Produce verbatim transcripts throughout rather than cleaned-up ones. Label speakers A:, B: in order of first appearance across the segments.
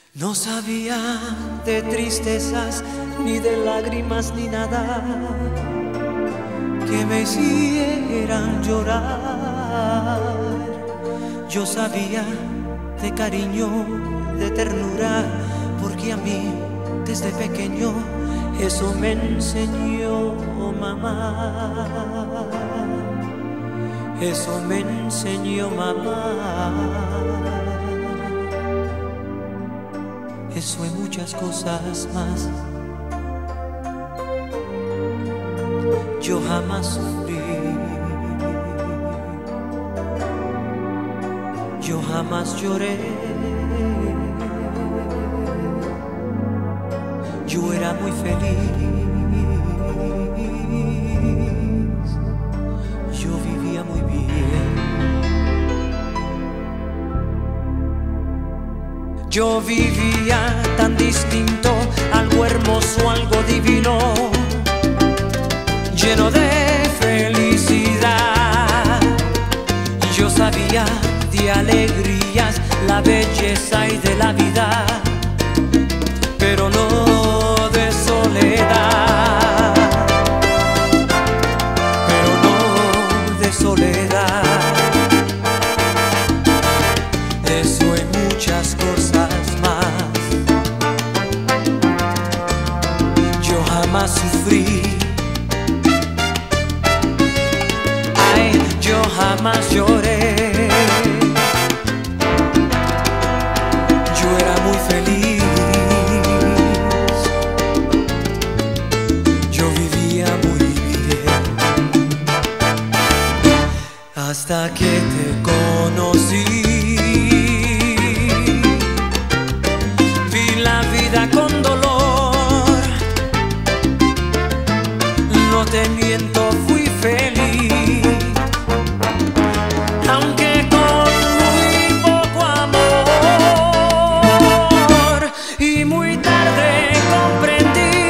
A: No sabía de tristezas, ni de lágrimas, ni nada que me hicieran llorar. Yo sabía de cariño, de ternura, porque a mí desde pequeño eso me enseñó mamá. Eso me enseñó mamá. Eso y muchas cosas más. Yo jamás sufrí, yo jamás lloré. Yo era muy feliz, yo vivía muy bien. Yo vivía tan distinto, algo hermoso, algo divino, lleno de felicidad. Yo sabía de alegrías, la belleza y de la vida, pero no de soledad, pero no de soledad. Eso y muchas cosas más. Yo jamás sufrí, ay, yo jamás lloré. Yo era muy feliz, yo vivía muy bien, hasta que te conocí. Vi la vida con dolor, no te miento, fui feliz, aunque con muy poco amor. Y muy tarde comprendí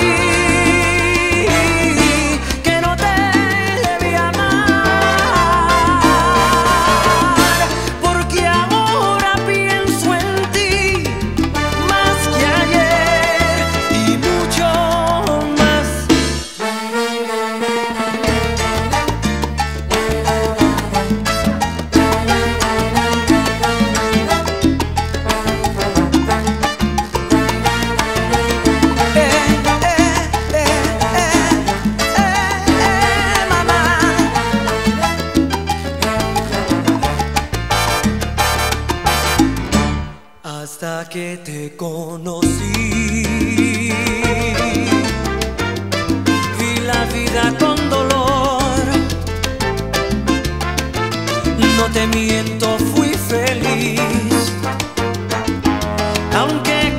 A: que no te debía amar, porque ahora pienso en ti más que ayer y mucho más. Hasta que te conocí, vi la vida con dolor, no te miento, fui feliz, aunque